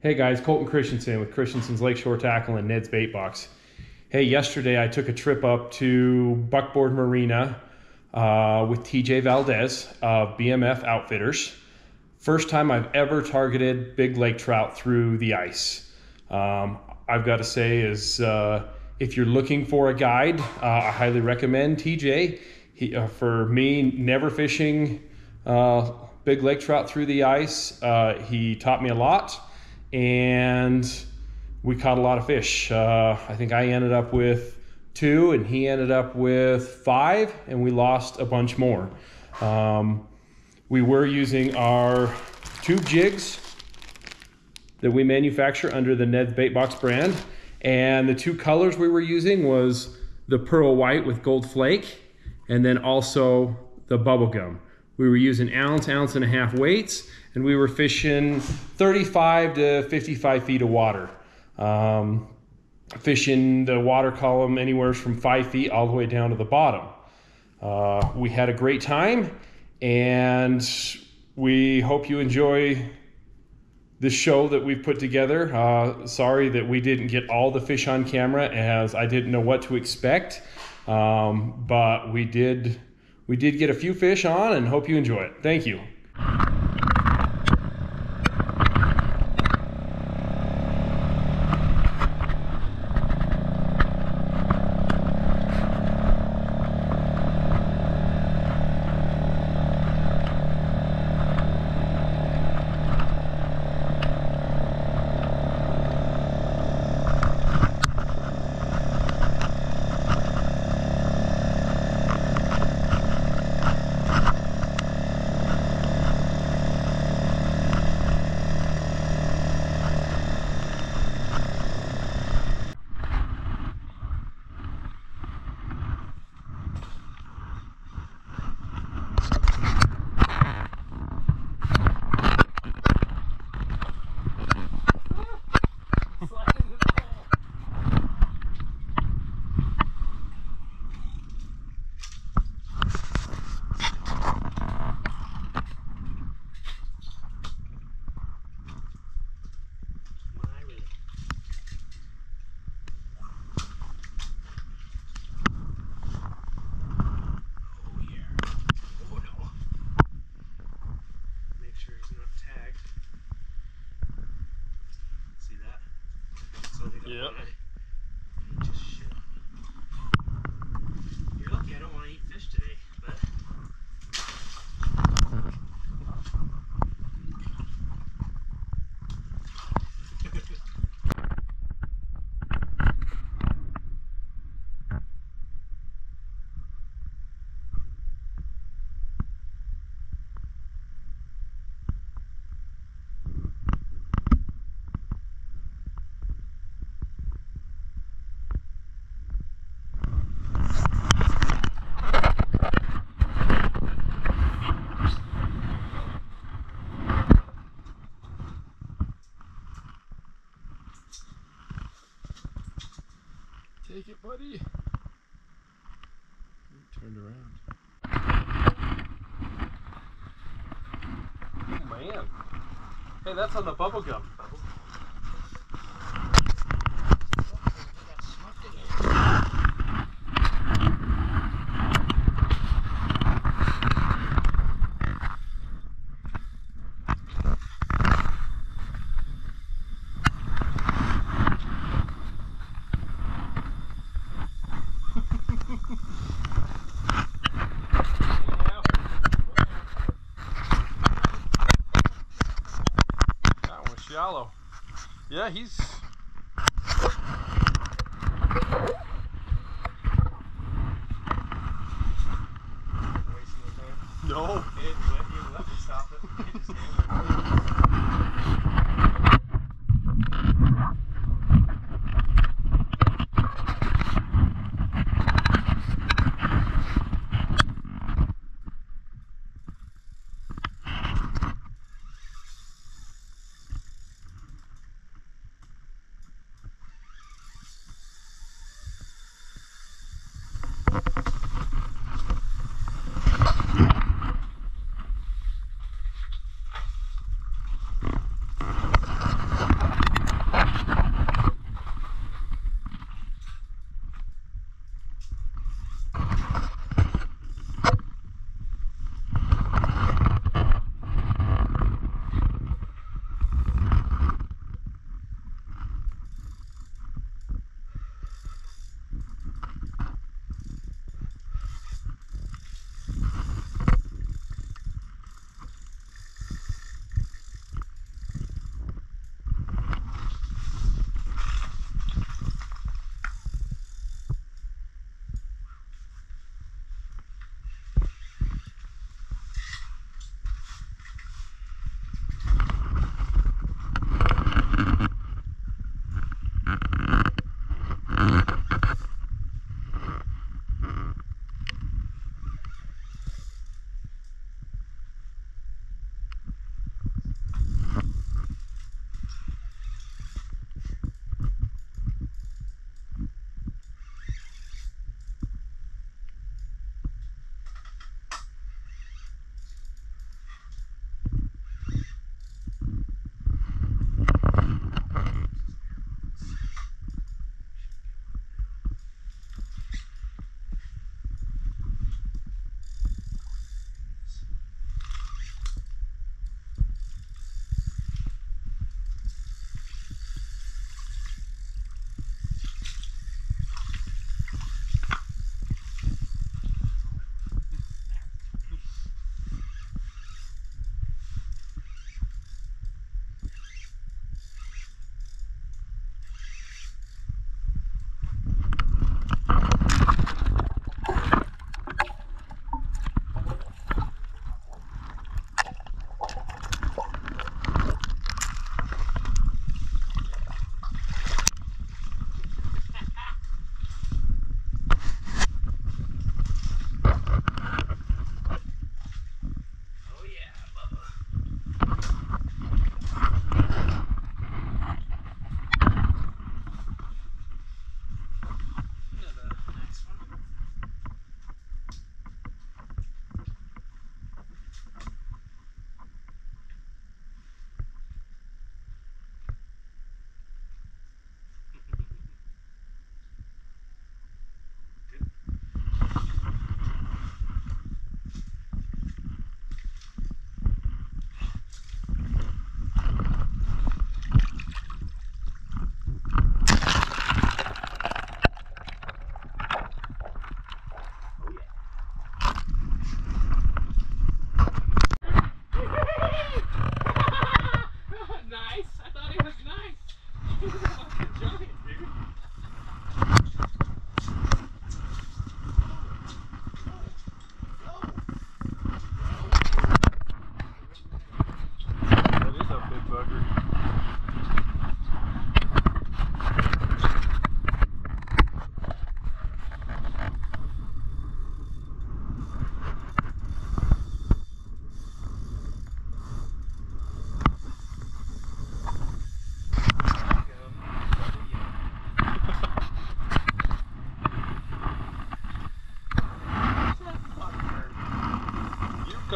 Hey guys, Colton Christensen with Christensen's Lakeshore Tackle and Ned's Bait Box. Hey, yesterday I took a trip up to Buckboard Marina with TJ Valdez of BMF Outfitters. First time I've ever targeted big lake trout through the ice. I've got to say is if you're looking for a guide, I highly recommend TJ. For me, never fishing big lake trout through the ice, he taught me a lot. And we caught a lot of fish. I think I ended up with 2 and he ended up with 5, and we lost a bunch more. We were using our tube jigs that we manufacture under the Ned's Bait Box brand, and the 2 colors we were using was the pearl white with gold flake, and then also the bubble gum. We were using ounce and a half weights, and we were fishing 35 to 55 feet of water. Fishing the water column anywhere from 5 feet all the way down to the bottom. We had a great time, and we hope you enjoy the show that we've put together. Sorry that we didn't get all the fish on camera, as I didn't know what to expect, but we did get a few fish on, and hope you enjoy it. Thank you. Yep. You're lucky I don't want to eat fish today, but Take it, buddy. Turned around. Oh man. Hey, that's on the bubble gum. Shallow. Yeah, he's... No. you let me stop it.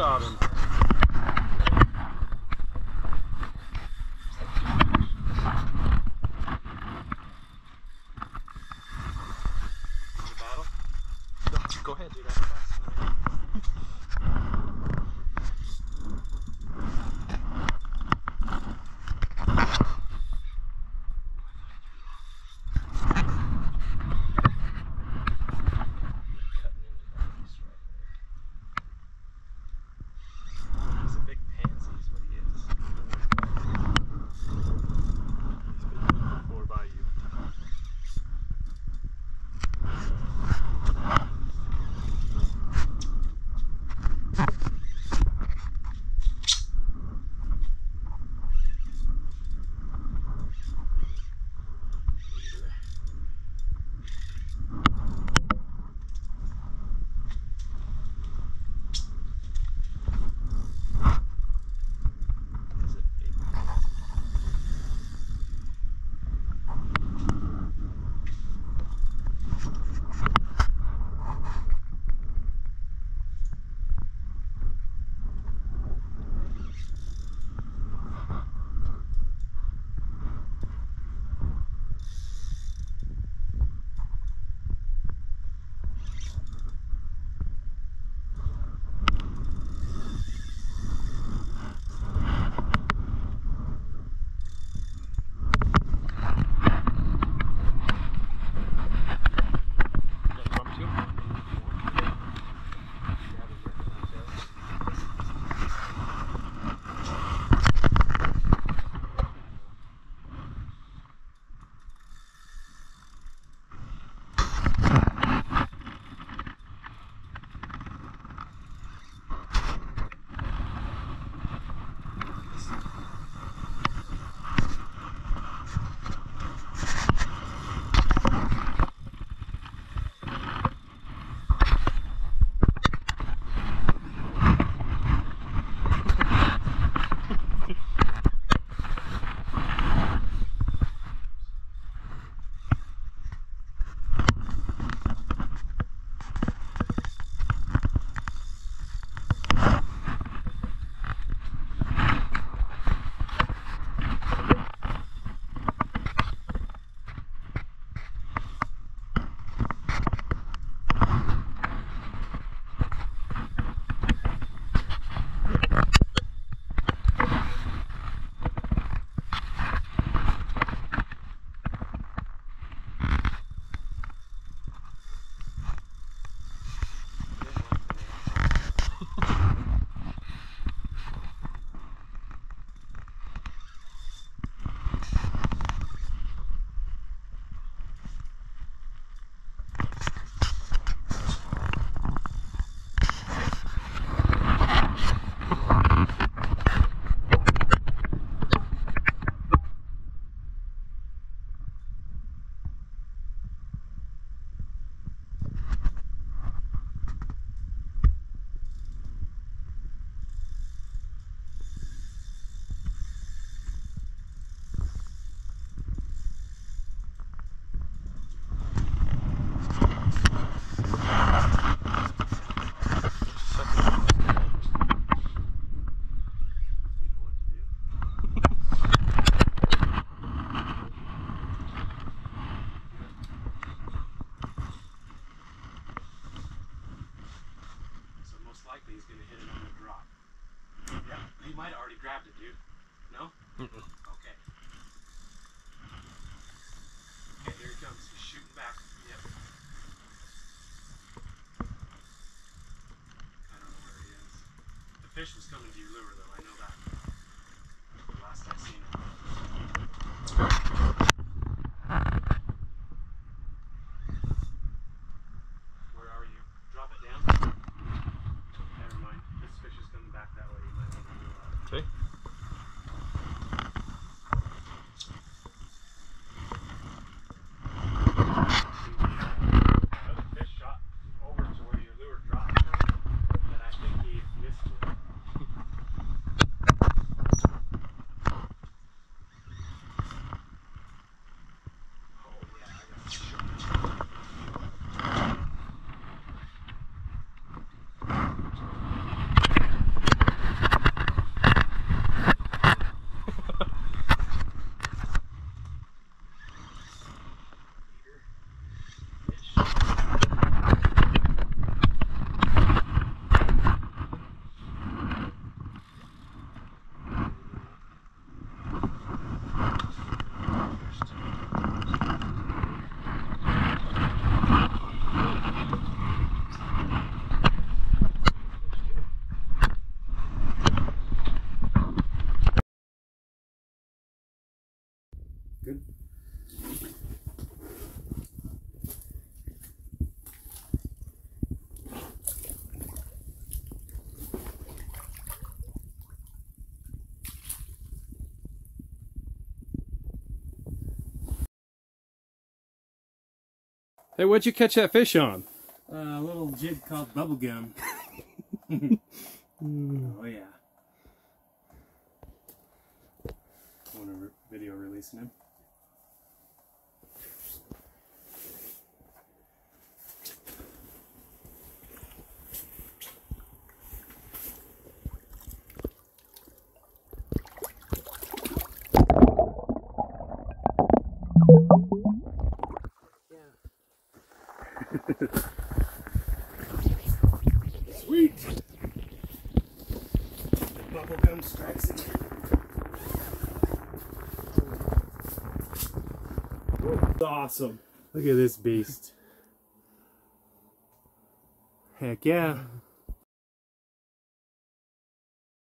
got him. Battle? No, go ahead. Dude, that's fascinating. Cutting into that piece right there. Good. Hey, what'd you catch that fish on? A little jig called bubblegum. Oh yeah. Want a video releasing him? Sweet! The bubblegum strikes again. Awesome. Look at this beast. Heck yeah.